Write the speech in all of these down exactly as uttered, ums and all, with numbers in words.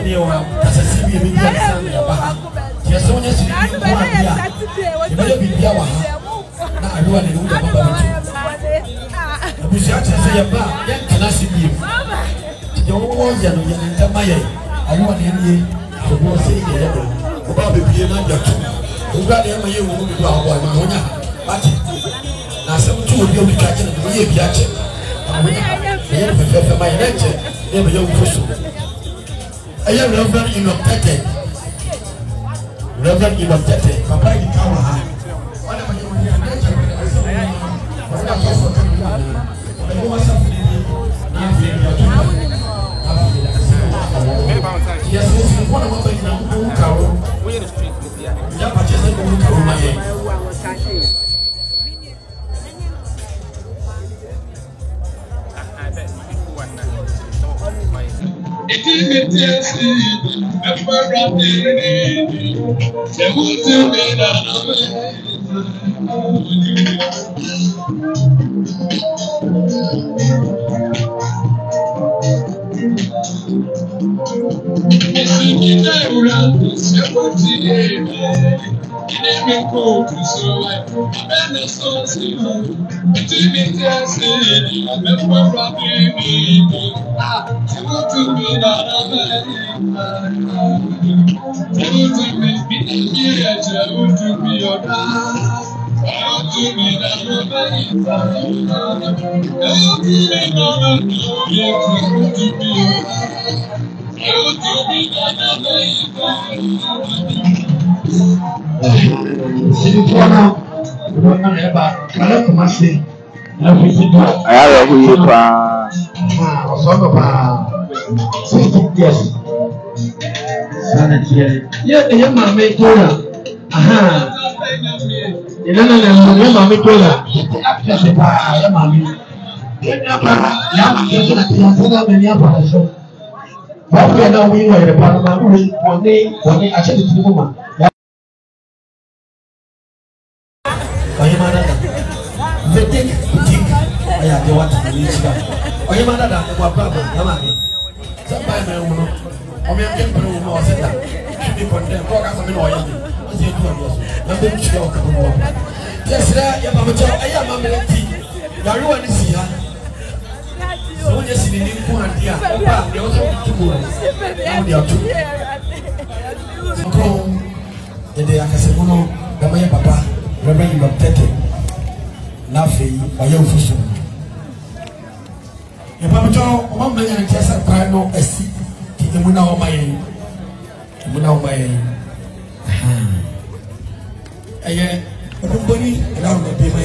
near one, as I see me, maybe I'm saying, yes, so yes, you better be Yawa. Now I want to know the Bush say, can I see you? Your own young and my I want any to go say, probably be a man. Who got them a young woman to our boy, Mahonia? Now, some two of you be catching the way of Yachet. My lecture, never young person. I am Reverend in Tete. Reverend in Tete, Papa in Kawaha. What am I doing here? Yes, one of my Carol. We're in the street with you. Yeah, but just a little Carol, my head. It is a testy, a paradigm. There will be another. I have a wheel. Yes. Yeah, yeah, my mate. Aha. You know, no, my mate. Yes, I am a Yaru and Sia. So, yes, in the new one, dear, they also two. They are Casamono, the Maya Papa, Reverend of Tete, Nafi, by your fusion. Your Papa, one man and just a pano, a seat, the Muna of my Muna of my. Again, everybody around the paper.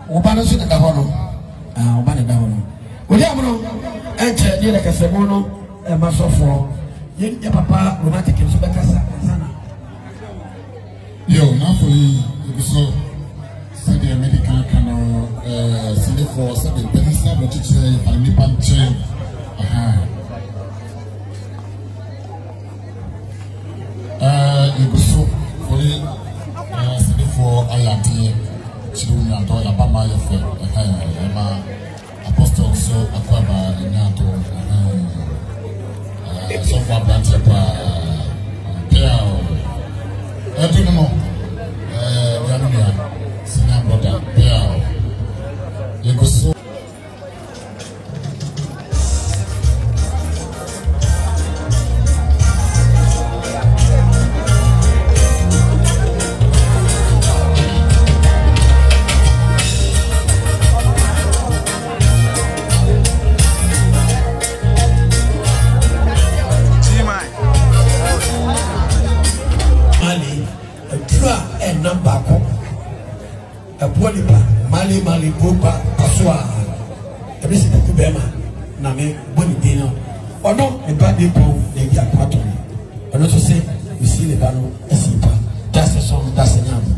Obana so da hono ah obana da hono odi amono enche ni le kasemo no e masofo ye ye papa romantic so be kasa sana yo na for you so said the medical cano eh sile for said the pedisa but it's a ni panche aha eh you so for you eh sile for ayati children and all about my affair eh ma apostle so akwaba nyato eh so for branch pa pia I don't know. Uh, Yamia, senior brother, yeah. You go so. Mali Mali Boba Paswa. Every single Kubema, Name, Bonidino, or no, a bad people, they get part of it. And also say, we see the battle, a simple. That's a song, that's a name.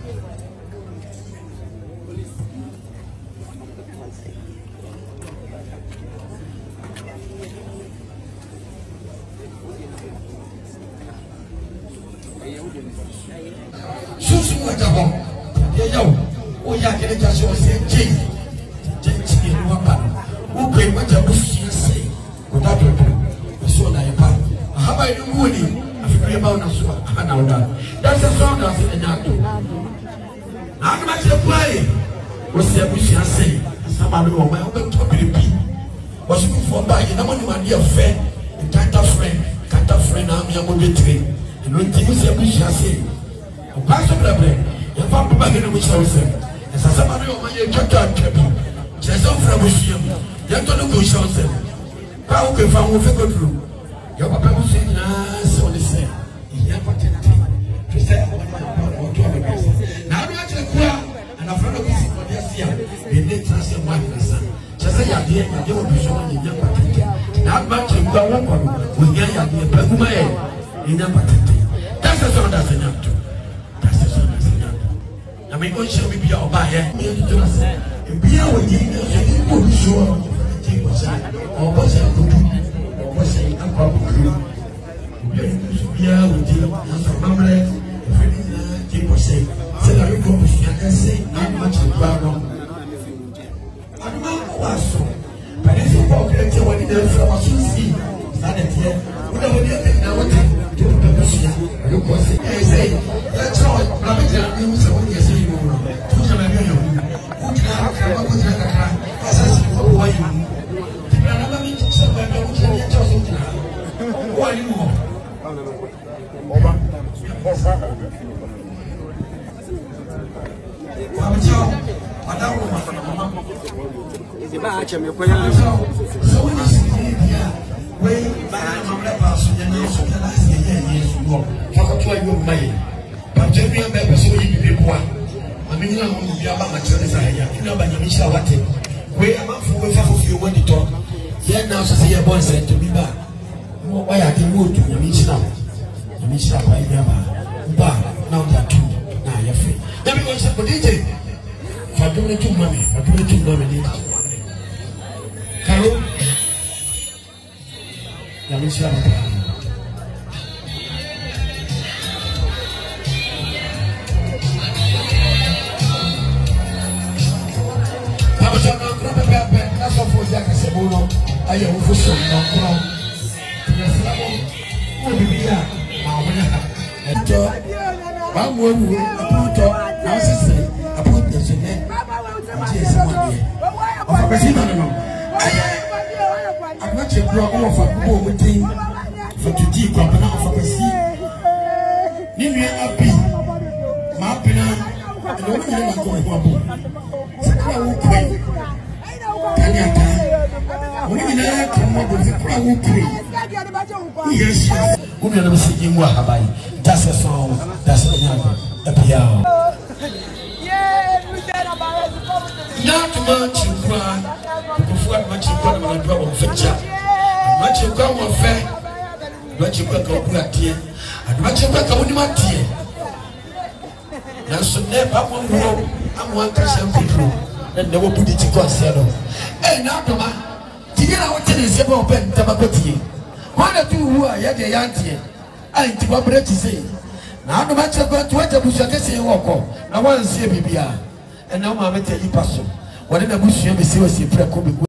Susu Wajabo, yo. Oh yeah, can I just say, Jay, Jay, you want who came what you say without a clue? So I am. How about you, Woody? I feel about us. That's a song that's in the Nato. How much you play? What's the wish I say? Somebody on my own top of the beat. Was looking for buying a money, my dear friend, a kind of friend, kind of friend, I'm your movie train. And when things are wish I say, a pass of the bread, your papa back in the wish I say. As somebody on my cabin, just off from museum, you don't know who shall say. How can find what you go through? Your papa was saying, so they say, he never tempted to say, now I'm actually queer, and I'm from the visit for this year, in the transit one son. Just say, I did, and you will be showing the young patent. Not much in the one with the idea, but who may in the patent. That's the song that's enough to. I mean, what shall we be all by here? Be able to do sure or what's a good or what's a couple. Yeah, we did for Mamlet, people say, said I go to say, not much of problem. I don't know what's so, but it's a pocket when it is from a Susie. Started here, whatever you think now, what to do the Russia. You can say, that's all. I'm so you say. I mean, I'm going to be about my children. You know, but you miss what we are not for you when you talk. Yet now, so say a boy said to me back. Why I can move to your mission now? You miss up by Yama. But now that two, now you're free. Let me go to the D J. For doing two money, for doing two money. Carol, you miss up. That's what for Jack Sabuno. I am for some non crown. Who be here? And one woman will put up, I say, I put this in there. Of a president, I'm not a problem of a poor thing for to deep company of a sea. Name me a bee. My pina, and only I'm going to I will pray. We need come up with a crowd tree. Yes, yes. We are singing Wahabai. That's a song. That's a piano. Yeah, we said about it. not much you cry before much you got on the fetcher. Much you come on fair, much you got on that dear, and much you got on my dear. Now, so never one room, I'm one person people, and never put it to consider. And now, do you know what it is about Ben Tabakoti? One or two who are yet a young dear. I ain't what to say. Now, no matter what to what I wish I can say, walk on. I want to see a baby. And now, Mamma tell you, Pastor, what in the bush you see was a